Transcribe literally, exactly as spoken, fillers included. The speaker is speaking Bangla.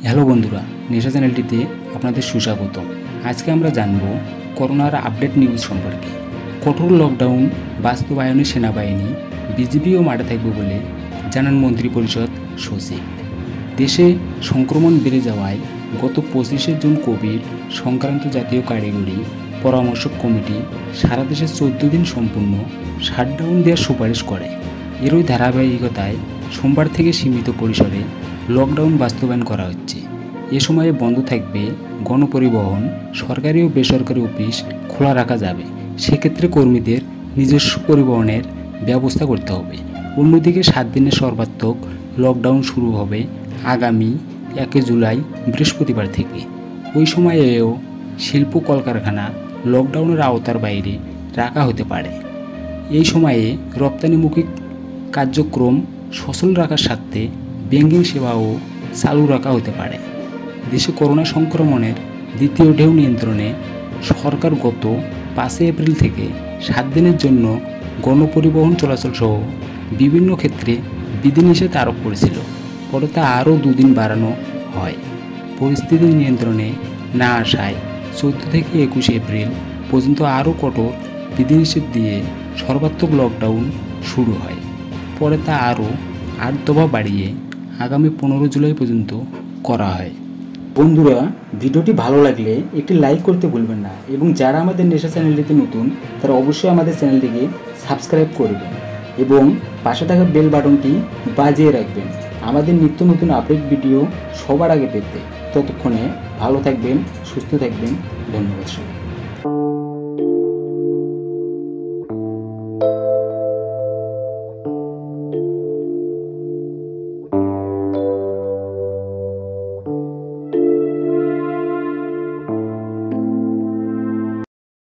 হ্যালো বন্ধুরা, নেশা চ্যানেলটিতে আপনাদের সুস্বাগতম। আজকে আমরা জানব করোনার আপডেট নিউজ সম্পর্কে। কঠোর লকডাউন বাস্তবায়নে সেনাবাহিনী বিজিবিও মাঠে থাকবে বলে জানান মন্ত্রিপরিষদ সচিব। দেশে সংক্রমণ বেড়ে যাওয়ায় গত পঁচিশে জুন কোভিড সংক্রান্ত জাতীয় কারিগরি পরামর্শক কমিটি সারা দেশে চোদ্দ দিন সম্পূর্ণ শাটডাউন দেওয়ার সুপারিশ করে। এরই ধারাবাহিকতায় সোমবার থেকে সীমিত পরিসরে লকডাউন বাস্তবায়ন করা হচ্ছে। এ সময়ে বন্ধ থাকবে গণপরিবহন, সরকারি ও বেসরকারি অফিস খোলা রাখা যাবে। সেক্ষেত্রে কর্মীদের নিজস্ব পরিবহনের ব্যবস্থা করতে হবে। অন্যদিকে সাত দিনের সর্বাত্মক লকডাউন শুরু হবে আগামী একে জুলাই বৃহস্পতিবার থেকে। ওই সময়েও শিল্প কলকারখানা লকডাউনের আওতার বাইরে রাখা হতে পারে। এই সময়ে রপ্তানিমুখী কার্যক্রম সচল রাখার স্বার্থে ব্যাংকিং সেবাও চালু রাখা হতে পারে। দেশে করোনা সংক্রমণের দ্বিতীয় ঢেউ নিয়ন্ত্রণে সরকার গত পাঁচই এপ্রিল থেকে সাত দিনের জন্য গণপরিবহন চলাচল সহ বিভিন্ন ক্ষেত্রে বিধিনিষেধ আরোপ করেছিল। পরে তা আরও দুদিন বাড়ানো হয়। পরিস্থিতি নিয়ন্ত্রণে না আসায় চৌদ্দ থেকে একুশে এপ্রিল পর্যন্ত আরও কঠোর বিধিনিষেধ দিয়ে সর্বাত্মক লকডাউন শুরু হয়। পরে তা আরও আট দফা বাড়িয়ে আগামী পনেরো জুলাই পর্যন্ত করা হয়। বন্ধুরা, ভিডিওটি ভালো লাগলে একটি লাইক করতে ভুলবেন না এবং যারা আমাদের নেশা চ্যানেলটিতে নতুন তারা অবশ্যই আমাদের চ্যানেলটিকে সাবস্ক্রাইব করবেন এবং পাশে থাকা বেল বাটনটি বাজিয়ে রাখবেন আমাদের নিত্য নতুন আপডেট ভিডিও সবার আগে পেতে। ততক্ষণে ভালো থাকবেন, সুস্থ থাকবেন। ধন্যবাদ সবাই।